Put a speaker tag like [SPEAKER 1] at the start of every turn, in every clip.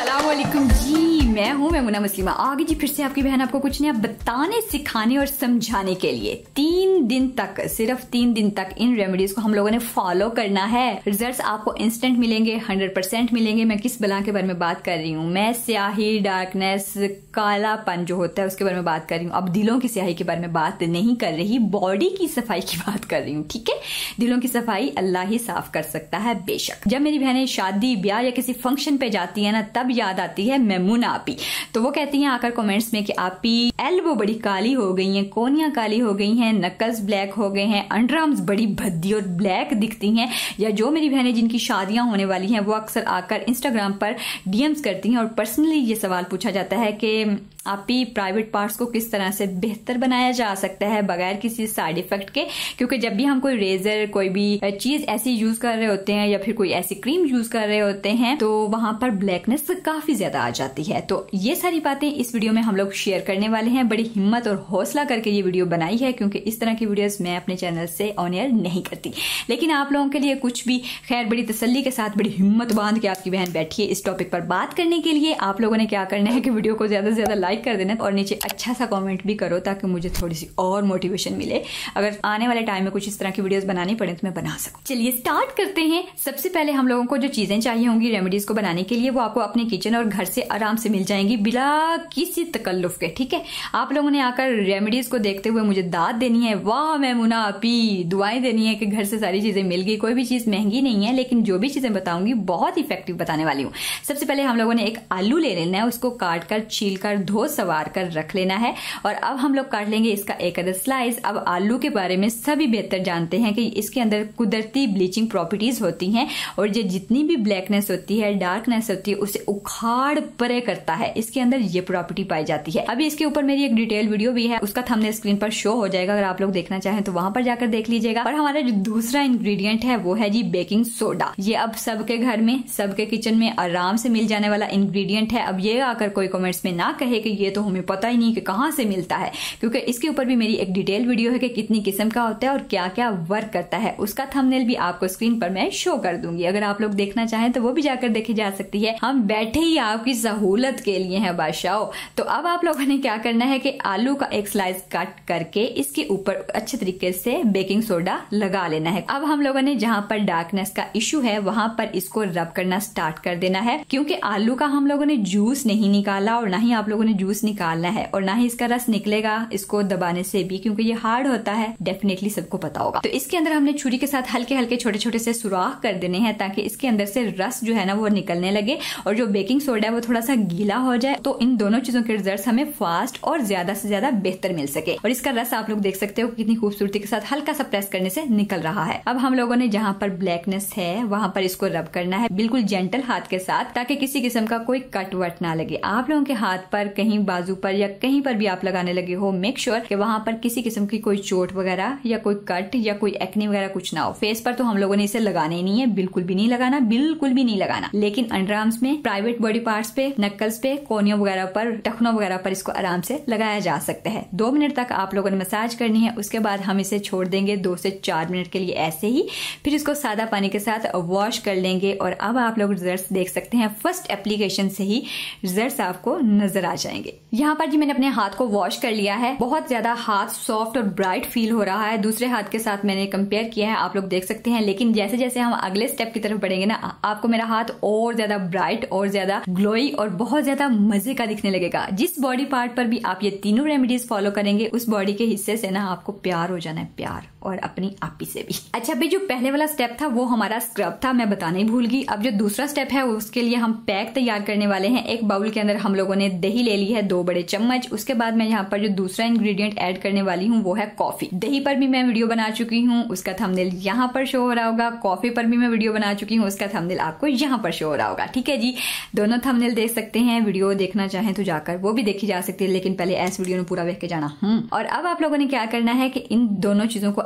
[SPEAKER 1] अस्सलाम वालेकुम जी, मैं हूँ मैमुना मुस्लिमा। आगे जी फिर से आपकी बहन आपको कुछ नया बताने, सिखाने और समझाने के लिए 3 दिन तक, सिर्फ 3 दिन तक इन रेमेडीज को हम लोगों ने फॉलो करना है। रिजल्ट्स आपको इंस्टेंट मिलेंगे, 100% मिलेंगे। मैं किस बला के बारे में बात कर रही हूँ? मैं स्याही, डार्कनेस, कालापन जो होता है उसके बारे में बात कर रही हूँ। अब दिलों की स्याही के बारे में बात नहीं कर रही, बॉडी की सफाई की बात कर रही हूँ। ठीक है, दिलों की सफाई अल्लाह ही साफ कर सकता है बेशक। जब मेरी बहनें शादी, ब्याह या किसी फंक्शन पे जाती है ना, तब याद आती है मैमुना आपी। तो वो कहती हैं आकर कमेंट्स में कि आपी एल्बो बड़ी काली हो गई हैं, कोनियां काली हो गई हैं, नक्कल्स ब्लैक हो गए हैं, अंडरआर्म्स बड़ी भद्दी और ब्लैक दिखती हैं। या जो मेरी बहनें जिनकी शादियां होने वाली हैं वो अक्सर आकर इंस्टाग्राम पर डीएम्स करती हैं और पर्सनली ये सवाल पूछा जाता है कि आपी प्राइवेट पार्ट्स को किस तरह से बेहतर बनाया जा सकता है बगैर किसी साइड इफेक्ट के। क्योंकि जब भी हम कोई रेजर, कोई भी चीज ऐसी यूज कर रहे होते हैं या फिर कोई ऐसी क्रीम यूज कर रहे होते हैं तो वहां पर ब्लैकनेस काफी ज्यादा आ जाती है। तो ये सारी बातें इस वीडियो में हम लोग शेयर करने वाले हैं। बड़ी हिम्मत और हौसला करके ये वीडियो बनाई है क्योंकि इस तरह की वीडियोस मैं अपने चैनल से ऑन एयर नहीं करती, लेकिन आप लोगों के लिए कुछ भी, खैर बड़ी तसल्ली के साथ, बड़ी हिम्मत बांध के आपकी बहन बैठी है इस टॉपिक पर बात करने के लिए। आप लोगों ने क्या करना है कि वीडियो को ज्यादा से ज्यादा लाइक कर देना और नीचे अच्छा सा कमेंट भी करो ताकि मुझे थोड़ी सी और मोटिवेशन मिले। अगर आने वाले टाइम में कुछ इस तरह की वीडियोस बनानी पड़े तो मैं बना सकूं। चलिए स्टार्ट करते हैं। सबसे पहले हम लोगों को जो चीजें चाहिए होंगी रेमेडीज को बनाने के लिए वो आपको अपने किचन और घर से आराम से मिल जाएंगी बिला किसी तकल्लुफ के। ठीक है, आप लोगों ने आकर रेमेडीज को देखते हुए मुझे दाद देनी है, वाह मैमुना आपी, दुआएं देनी है कि घर से सारी चीजें मिल गई। कोई भी चीज महंगी नहीं है, लेकिन जो भी चीजें बताऊंगी बहुत इफेक्टिव बताने वाली हूँ। सबसे पहले हम लोगों ने एक आलू ले लेना है, उसको काट कर, छील कर, धो सवार कर रख लेना है और अब हम लोग काट लेंगे इसका एक आधा स्लाइस। अब आलू के बारे में सभी बेहतर जानते हैं कि इसके अंदर कुदरती ब्लीचिंग प्रॉपर्टीज होती हैं और ये जितनी भी ब्लैकनेस होती है, डार्कनेस होती है, उसे उखाड़ परे करता है। इसके अंदर ये प्रॉपर्टी पाई जाती है। अभी इसके ऊपर मेरी एक डिटेल वीडियो भी है, उसका थंबनेल स्क्रीन पर शो हो जाएगा, अगर आप लोग देखना चाहें तो वहां पर जाकर देख लीजिएगा। और हमारा जो दूसरा इंग्रेडिएंट है वो है जी बेकिंग सोडा। ये अब सबके घर में, सबके किचन में आराम से मिल जाने वाला इंग्रेडिएंट है। अब ये आकर कोई कमेंट्स में ना कहे कि ये तो हमें पता ही नहीं कि कहां से मिलता है, क्योंकि इसके ऊपर भी मेरी एक डिटेल वीडियो है कि कितनी किस्म का होता है और क्या क्या वर्क करता है। उसका थंबनेल भी आपको स्क्रीन पर मैं शो कर दूंगी, अगर आप लोग देखना चाहें तो वो भी जाकर देखी जा सकती है। हम बैठे ही आपकी सहूलत के लिए हैं बादशाह। तो अब आप लोगों ने क्या करना है कि आलू का एक स्लाइस कट करके इसके ऊपर अच्छे तरीके से बेकिंग सोडा लगा लेना है। अब हम लोगों ने जहां पर डार्कनेस का इश्यू है वहां पर इसको रब करना स्टार्ट कर देना है, क्योंकि आलू का हम लोगों ने जूस नहीं निकाला और ना ही आप लोगों ने जूस निकालना है और ना ही इसका रस निकलेगा इसको दबाने से भी, क्योंकि ये हार्ड होता है, डेफिनेटली सबको पता होगा। तो इसके अंदर हमने छुरी के साथ हल्के हल्के छोटे छोटे से सुराख कर देने हैं ताकि इसके अंदर से रस जो है ना वो निकलने लगे और जो बेकिंग सोडा है वो थोड़ा सा गीला हो जाए। तो इन दोनों चीजों के रिजल्ट हमें फास्ट और ज्यादा से ज्यादा बेहतर मिल सके। और इसका रस आप लोग देख सकते हो कितनी खूबसूरती के साथ हल्का सा प्रेस करने से निकल रहा है। अब हम लोगों ने जहां पर ब्लैकनेस है वहां पर इसको रब करना है बिल्कुल जेंटल हाथ के साथ, ताकि किसी किस्म का कोई कट वट ना लगे। आप लोगों के हाथ पर, कहीं बाजू पर या कहीं पर भी आप लगाने लगे हो, मेक श्योर कि वहां पर किसी किस्म की कोई चोट वगैरह या कोई कट या कोई एक्ने वगैरह कुछ ना हो। फेस पर तो हम लोगों ने इसे लगाना ही नहीं है, बिल्कुल भी नहीं लगाना, बिल्कुल भी नहीं लगाना। लेकिन अंडरआर्म्स में, प्राइवेट बॉडी पार्ट्स पे, नक्कल्स पे, कोनियों वगैरह पर, टखनों वगैरह पर इसको आराम से लगाया जा सकता है। 2 मिनट तक आप लोगों ने मसाज करनी है। उसके बाद हम इसे छोड़ देंगे 2 से 4 मिनट के लिए ऐसे ही। फिर इसको सादा पानी के साथ वॉश कर लेंगे और अब आप लोग रिजल्ट देख सकते हैं। फर्स्ट एप्लीकेशन से ही रिजल्ट आपको नजर आ जाएंगे। यहाँ पर जी मैंने अपने हाथ को वॉश कर लिया है, बहुत ज्यादा हाथ सॉफ्ट और ब्राइट फील हो रहा है। दूसरे हाथ के साथ मैंने कंपेयर किया है, आप लोग देख सकते हैं। लेकिन जैसे जैसे हम अगले स्टेप की तरफ बढ़ेंगे ना, आपको मेरा हाथ और ज्यादा ब्राइट और ज्यादा ग्लोई और बहुत ज्यादा मजे का दिखने लगेगा। जिस बॉडी पार्ट पर भी आप ये तीनों रेमेडीज फॉलो करेंगे उस बॉडी के हिस्से से ना आपको प्यार हो जाना है, प्यार, और अपनी आपी से भी। अच्छा भाई, जो पहले वाला स्टेप था वो हमारा स्क्रब था, मैं बताना ही भूल गई। अब जो दूसरा स्टेप है उसके लिए हम पैक तैयार करने वाले हैं। एक बाउल के अंदर हम लोगों ने दही ले ली है 2 बड़े चम्मच। उसके बाद मैं यहाँ पर जो दूसरा इंग्रेडिएंट ऐड करने वाली हूँ वो है कॉफी। दही पर भी मैं वीडियो बना चुकी हूँ, उसका थंबनेल यहाँ पर शो हो रहा होगा। कॉफी पर भी मैं वीडियो बना चुकी हूँ, उसका थंबनेल आपको यहाँ पर शो हो रहा होगा। ठीक है जी, दोनों थंबनेल देख सकते हैं। वीडियो देखना चाहें तो जाकर वो भी देखी जा सकती है, लेकिन पहले ऐस वीडियो में पूरा देख के जाना। और अब आप लोगों ने क्या करना है कि इन दोनों चीजों को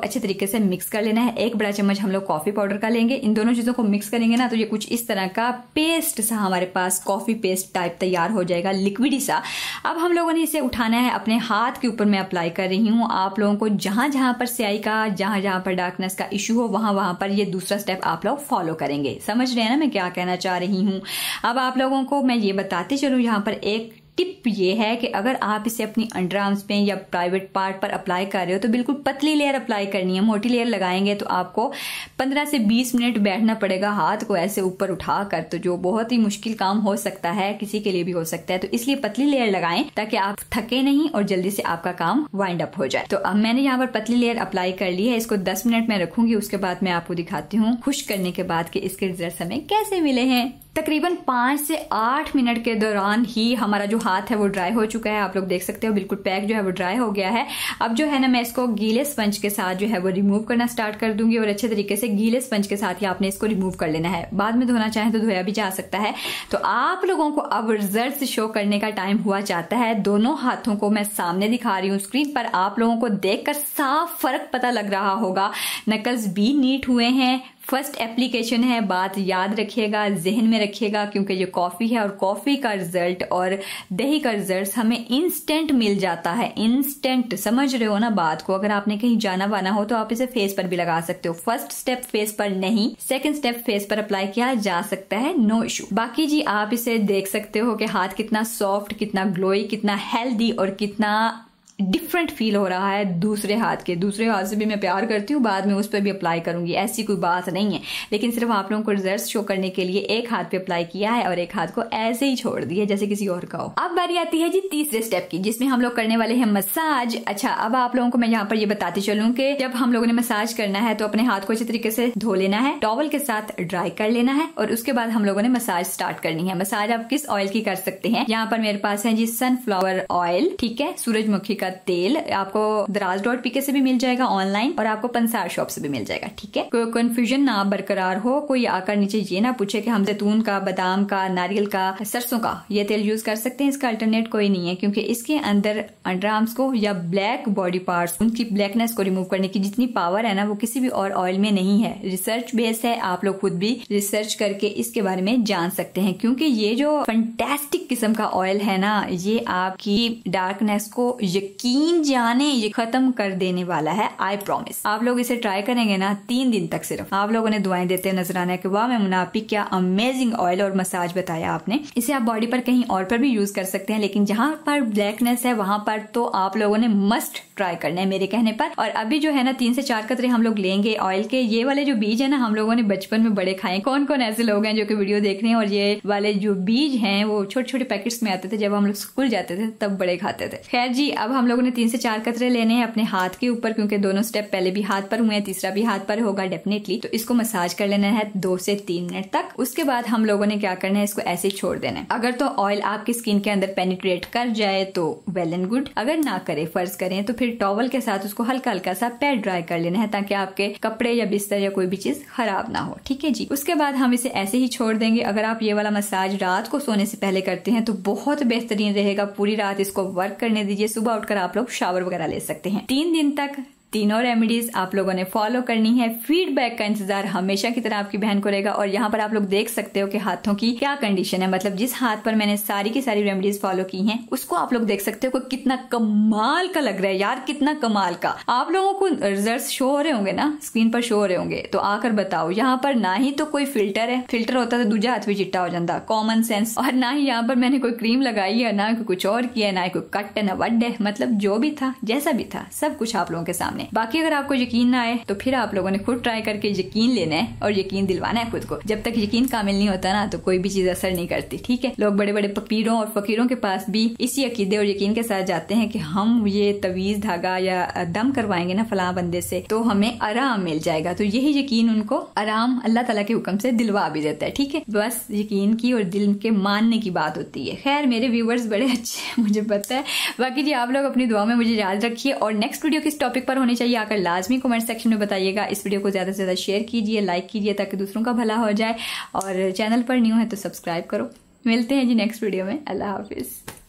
[SPEAKER 1] अच्छे तरीके से मिक्स कर लेना है। 1 बड़ा चम्मच हम लोग कॉफी पाउडर का लेंगे। इन दोनों चीजों को मिक्स करेंगे ना तो ये कुछ इस तरह का पेस्ट सा हमारे पास कॉफी पेस्ट टाइप तैयार हो जाएगा, लिक्विडी सा। अब हम लोगों ने इसे उठाना है, अपने हाथ के ऊपर मैं अप्लाई कर रही हूँ। आप लोगों को जहां जहां पर स्याही का, जहां जहां पर डार्कनेस का इश्यू हो वहां वहां पर ये दूसरा स्टेप आप लोग फॉलो करेंगे। समझ रहे हैं ना मैं क्या कहना चाह रही हूँ। अब आप लोगों को मैं ये बताते चलूं, यहाँ पर एक टिप ये है कि अगर आप इसे अपनी अंडर आर्म्स पे या प्राइवेट पार्ट पर अप्लाई कर रहे हो तो बिल्कुल पतली लेयर अप्लाई करनी है। मोटी लेयर लगाएंगे तो आपको 15 से 20 मिनट बैठना पड़ेगा हाथ को ऐसे ऊपर उठाकर, तो जो बहुत ही मुश्किल काम हो सकता है, किसी के लिए भी हो सकता है। तो इसलिए पतली लेयर लगाएं ताकि आप थके नहीं और जल्दी से आपका काम वाइंड अप हो जाए। तो अब मैंने यहाँ पर पतली लेयर अप्लाई कर ली है, इसको 10 मिनट में रखूंगी। उसके बाद मैं आपको दिखाती हूँ खुश करने के बाद कि इसके रिजल्ट हमें कैसे मिले हैं। तकरीबन 5 से 8 मिनट के दौरान ही हमारा जो हाथ है वो ड्राई हो चुका है। आप लोग देख सकते हो बिल्कुल पैक जो है वो ड्राई हो गया है। अब जो है ना मैं इसको गीले स्पंज के साथ जो है वो रिमूव करना स्टार्ट कर दूंगी और अच्छे तरीके से गीले स्पंज के साथ ही आपने इसको रिमूव कर लेना है। बाद में धोना चाहे तो धोया भी जा सकता है। तो आप लोगों को अब रिजल्ट शो करने का टाइम हुआ चाहता है। दोनों हाथों को मैं सामने दिखा रही हूँ स्क्रीन पर, आप लोगों को देखकर साफ फर्क पता लग रहा होगा। नकल्स भी नीट हुए हैं। फर्स्ट एप्लीकेशन है, बात याद रखिएगा, जहन में रखिएगा, क्योंकि ये कॉफी है और कॉफी का रिजल्ट और दही का रिजल्ट हमें इंस्टेंट मिल जाता है। इंस्टेंट, समझ रहे हो ना बात को। अगर आपने कहीं जाना वाना हो तो आप इसे फेस पर भी लगा सकते हो। फर्स्ट स्टेप फेस पर नहीं, सेकंड स्टेप फेस पर अप्लाई किया जा सकता है, नो इशू। बाकी जी आप इसे देख सकते हो कि हाथ कितना सॉफ्ट, कितना ग्लोई, कितना हेल्दी और कितना डिफरेंट फील हो रहा है दूसरे हाथ के। दूसरे हाथ से भी मैं प्यार करती हूँ, बाद में उस पर भी अप्लाई करूंगी, ऐसी कोई बात नहीं है। लेकिन सिर्फ आप लोगों को रिजल्ट शो करने के लिए एक हाथ पे अप्लाई किया है और एक हाथ को ऐसे ही छोड़ दिया जैसे किसी और का हो। अब बारी आती है जी तीसरे स्टेप की, जिसमें हम लोग करने वाले हैं मसाज। अच्छा, अब आप लोगों को मैं यहाँ पर ये बताती चलूँ कि जब हम लोगों ने मसाज करना है तो अपने हाथ को अच्छे तरीके से धो लेना है, टॉवल के साथ ड्राई कर लेना है और उसके बाद हम लोगों ने मसाज स्टार्ट करनी है। मसाज आप किस ऑयल की कर सकते हैं? यहाँ पर मेरे पास है जी सनफ्लावर ऑयल, ठीक है, सूरजमुखी का तेल। आपको दराज.pk से भी मिल जाएगा ऑनलाइन और आपको पंसार शॉप से भी मिल जाएगा, ठीक है। कोई कंफ्यूजन ना बरकरार हो, कोई आकर नीचे ये ना पूछे कि हम जैतून का, बादाम का, नारियल का, सरसों का ये तेल यूज कर सकते हैं, इसका अल्टरनेट कोई नहीं है, क्योंकि इसके अंदर अंडर आर्म्स को या ब्लैक बॉडी पार्ट्स, उनकी ब्लैकनेस को रिमूव करने की जितनी पावर है ना वो किसी भी और ऑयल में नहीं है। रिसर्च बेस है, आप लोग खुद भी रिसर्च करके इसके बारे में जान सकते हैं, क्योंकि ये जो फंटेस्टिक किस्म का ऑयल है ना ये आपकी डार्कनेस को यकीन जाने ये खत्म कर देने वाला है, आई प्रॉमिस। आप लोग इसे ट्राई करेंगे ना 3 दिन तक सिर्फ आप लोगों ने दुआएं देते नजर आना है कि वाह मैमुना आपी क्या अमेजिंग ऑयल और मसाज बताया आपने। इसे आप बॉडी पर कहीं और पर भी यूज कर सकते हैं, लेकिन जहां पर ब्लैकनेस है वहां पर तो आप लोगों ने मस्ट ट्राई करना है मेरे कहने पर। और अभी जो है ना 3 से 4 कतरे हम लोग लेंगे ऑयल के। ये वाले जो बीज है ना हम लोगों ने बचपन में बड़े खाए। कौन कौन ऐसे लोग हैं जो कि वीडियो देख रहे हैं और ये वाले जो बीज हैं वो छोटे छोटे पैकेट्स में आते थे, जब हम लोग स्कूल जाते थे तब बड़े खाते थे। खैर जी, अब हम लोगों ने 3 से 4 कतरे लेने हैं अपने हाथ के ऊपर, क्योंकि दोनों स्टेप पहले भी हाथ पर हुए हैं, तीसरा भी हाथ पर होगा डेफिनेटली। तो इसको मसाज कर लेना है 2 से 3 मिनट तक। उसके बाद हम लोगों ने क्या करना है, इसको ऐसे ही छोड़ देना है। अगर तो ऑयल आपकी स्किन के अंदर पेनिट्रेट कर जाए तो वेल एंड गुड, अगर ना करे, फर्ज करें तो फिर टॉवल के साथ उसको हल्का हल्का सा पैर ड्राई कर लेना है ताकि आपके कपड़े या बिस्तर या कोई भी चीज खराब ना हो, ठीक है जी। उसके बाद हम इसे ऐसे ही छोड़ देंगे। अगर आप ये वाला मसाज रात को सोने से पहले करते हैं तो बहुत बेहतरीन रहेगा। पूरी रात इसको वर्क करने दीजिए, सुबह उठकर आप लोग शावर वगैरह ले सकते हैं। 3 दिन तक तीनों रेमेडीज आप लोगों ने फॉलो करनी है। फीडबैक का इंतजार हमेशा की तरह आपकी बहन को रहेगा। और यहाँ पर आप लोग देख सकते हो कि हाथों की क्या कंडीशन है, मतलब जिस हाथ पर मैंने सारी की सारी रेमेडीज फॉलो की हैं उसको आप लोग देख सकते हो कि कितना कमाल का लग रहा है यार, कितना कमाल का। आप लोगों को रिजल्ट शो हो रहे होंगे ना, स्क्रीन पर शो हो रहे होंगे, तो आकर बताओ। यहाँ पर ना ही तो कोई फिल्टर है, फिल्टर होता तो दूजा हाथ भी चिट्टा हो जाता, कॉमन सेंस। और ना ही यहाँ पर मैंने कोई क्रीम लगाई है, ना कुछ और किया, ना कोई कट है, ना वड है, मतलब जो भी था जैसा भी था सब कुछ आप लोगों के सामने। बाकी अगर आपको यकीन ना आए तो फिर आप लोगों ने खुद ट्राई करके यकीन लेना है और यकीन दिलवाना है खुद को। जब तक यकीन कामिल नहीं होता ना तो कोई भी चीज असर नहीं करती, ठीक है। लोग बड़े बड़े पीरों और फकीरों के पास भी इसी अकीदे और यकीन के साथ जाते हैं कि हम ये तवीज धागा या दम करवाएंगे ना फलां बंदे से तो हमें आराम मिल जाएगा। तो यही यकीन उनको आराम अल्लाह ताला के हुक्म से दिलवा भी देता है, ठीक है। बस यकीन की और दिल के मानने की बात होती है। खैर मेरे व्यूवर्स बड़े अच्छे हैं, मुझे पता है। बाकी जी आप लोग अपनी दुआ में मुझे याद रखिए और नेक्स्ट वीडियो किस टॉपिक पर होनी चाहिए आकर लाजमी कमेंट सेक्शन में बताइएगा। इस वीडियो को ज्यादा से ज्यादा शेयर कीजिए, लाइक कीजिए ताकि दूसरों का भला हो जाए। और चैनल पर न्यू है तो सब्सक्राइब करो। मिलते हैं जी नेक्स्ट वीडियो में। अल्लाह हाफिज।